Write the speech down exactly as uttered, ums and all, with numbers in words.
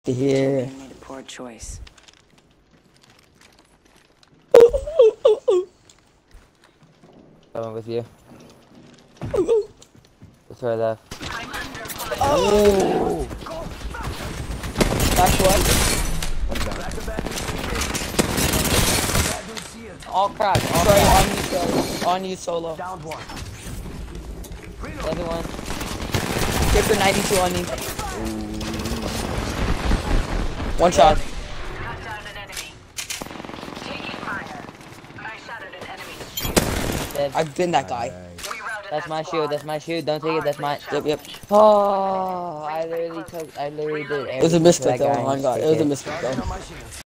Yeah. You made a poor choice. Coming with you. It's right left. Oh! Back one. All cracked. All Sorry, cracked. on you, solo. On you, solo. Down one. Other one. Hit for ninety-two on you. One shot. Cut down an enemy. Taking fire. I shot at an enemy's shield. Dead. I've been that guy. We routed That's that my squad. shield. That's my shield. Don't take it. That's my. Yep, yep. Oh, I literally took. I literally did. It was a everything to misclick that though. guy Oh my and god, took it was a it. misclick though. On my shield.